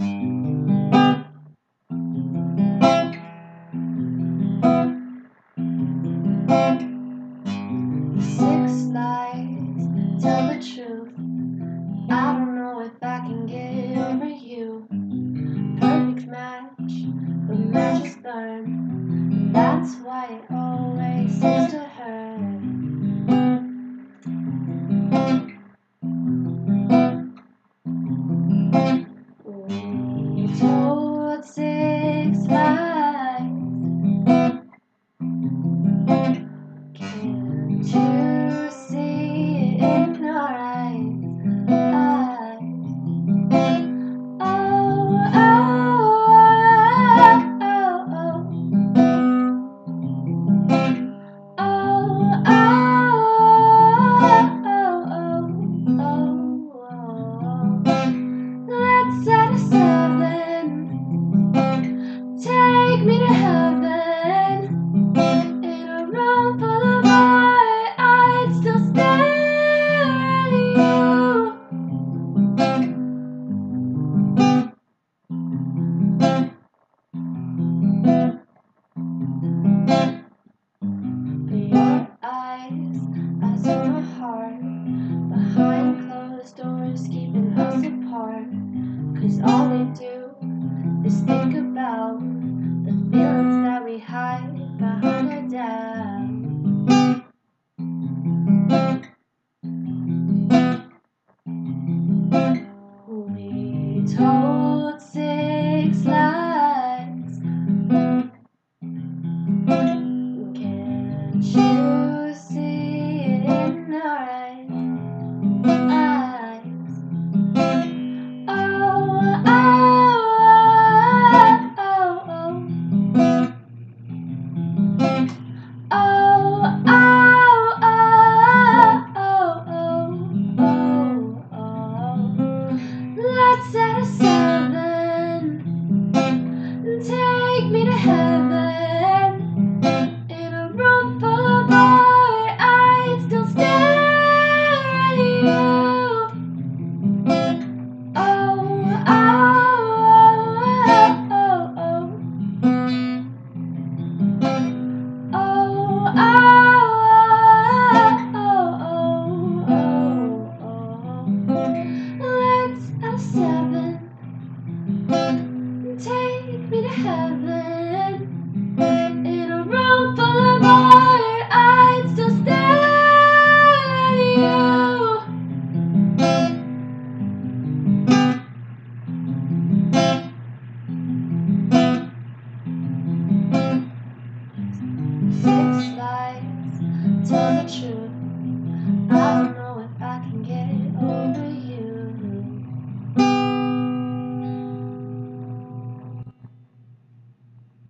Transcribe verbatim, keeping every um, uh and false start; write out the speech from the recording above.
Six lies tell the truth. I don't know if I can get over you. Perfect match, but matches burn. That's why it always seems to hurt. We told six lies. Can't you see it in our eyes? Eyes. Oh, oh, oh, oh, oh, oh, oh, oh, oh. Let's set a seven. Take me to heaven. In a room full of art, I'd still stare at you. Your eyes, eyes on my heart, behind closed doors, keeping us apart. 'Cause all we do is think about the feelings that we hide behind our doubt. We told six lies. Can't you see it in our eyes? Eyes. Oh, oh, oh, oh, oh, oh, oh, oh, oh, oh. Let's set a seven. Take me to heaven. In a room full of art, I'd still stare at you. Oh, oh, oh, oh, oh, oh, oh, oh, oh. Let's have seven. Take me to heaven. In a room full of art, I'd still stare at you. Six lies tell the truth.